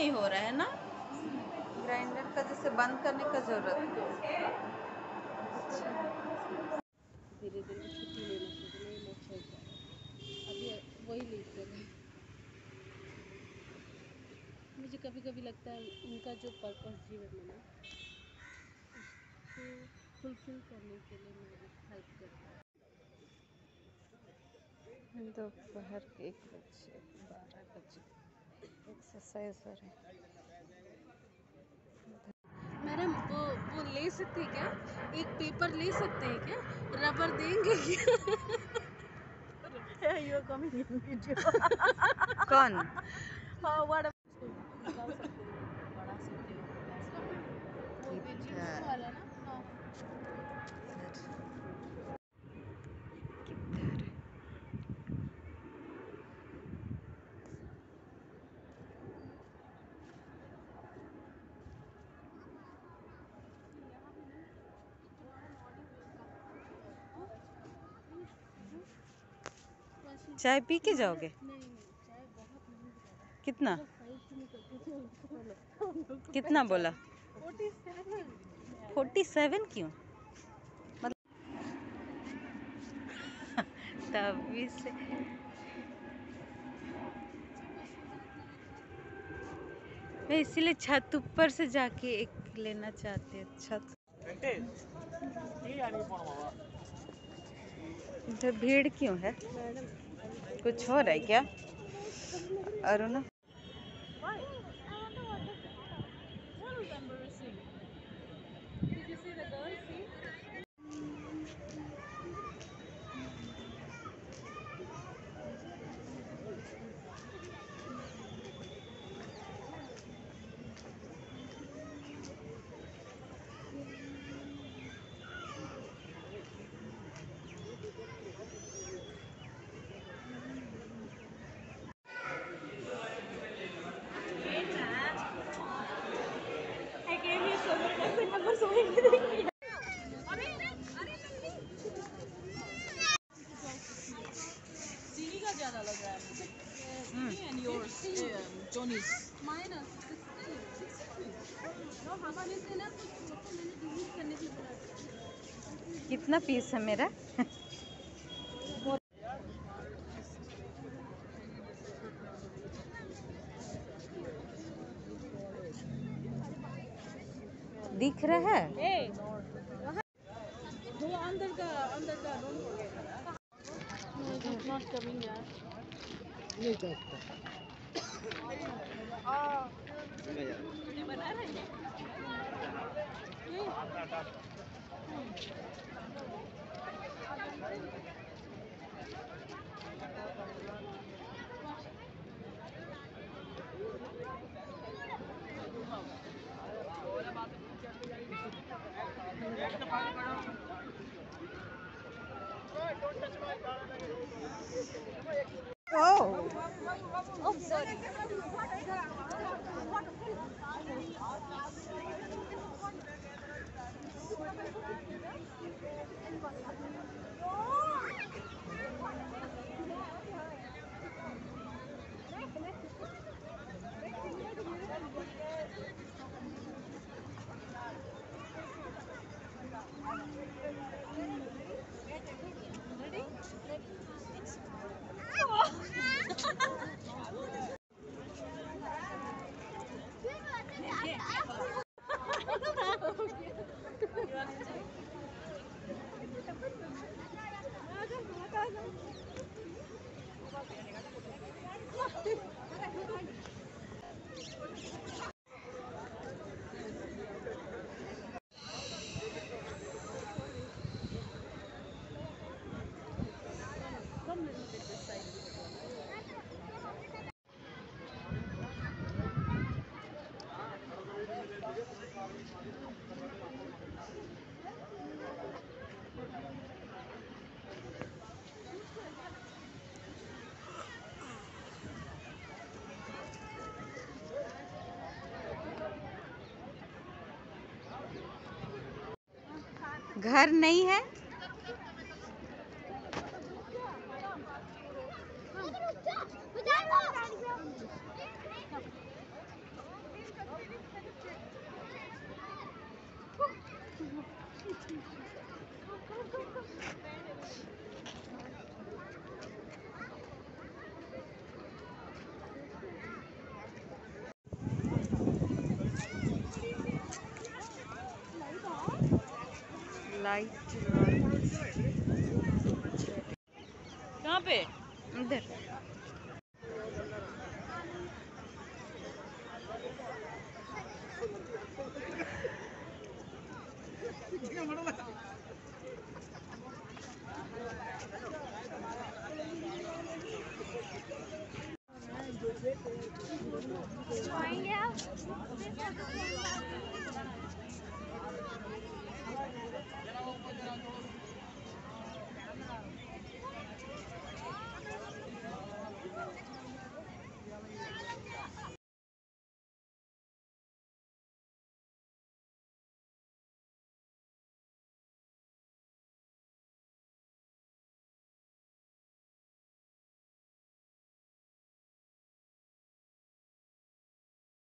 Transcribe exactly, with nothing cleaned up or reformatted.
नहीं हो रहा है ना। ग्राइंडर का जैसे बंद करने का जरूरत है। धीरे धीरे छुट्टी लेना शुरू लेना चाहिए। अभी वही लेट कर रहे हैं। मुझे कभी कभी लगता है उनका जो पर्पस जीवन में ना उसको फुलफिल करने के लिए मैं हेल्प करती हूँ। दोपहर के एक बजे बारह बजे एक्सरसाइज हो रही है। मैडम वो वो ले सकते हैं क्या? एक पेपर ले सकते हैं क्या? रबर देंगे क्या? You are coming in video. कौन? हाँ व्हाट निकाल सकते हो, बढ़ा सकते हो। वो दीजिए वो वाला ना। हाँ चाय पी के जाओगे? नहीं नहीं, चाय बहुत महंगी। कितना कितना कितना बोला? Forty seven. फोर्टी सेवन क्यों? मतलब तभी से मैं इसीलिए छत ऊपर से जाके एक लेना चाहती हूँ। छत इधर भीड़ क्यों है? कुछ हो रहा है क्या Aruna? Did you see the girl? See? I gave you so many contact numbers so many. Silly का ज़्यादा लग रहा है मुझे। Silly and yours, um, Johnny's. Minus sixteen. No, हमारे से ना कुछ फोटो मैंने डिलीट करने की बोला। कितना पीस है मेरा? दिख रहा है? Hey, वो अंदर का अंदर का don't forget. No, it's not coming यार। नहीं करता। हाँ। ये बना रहे हैं। Oh. Oh, sorry. Come little bit this side. घर नहीं है? लाइट कहाँ पे? इधर।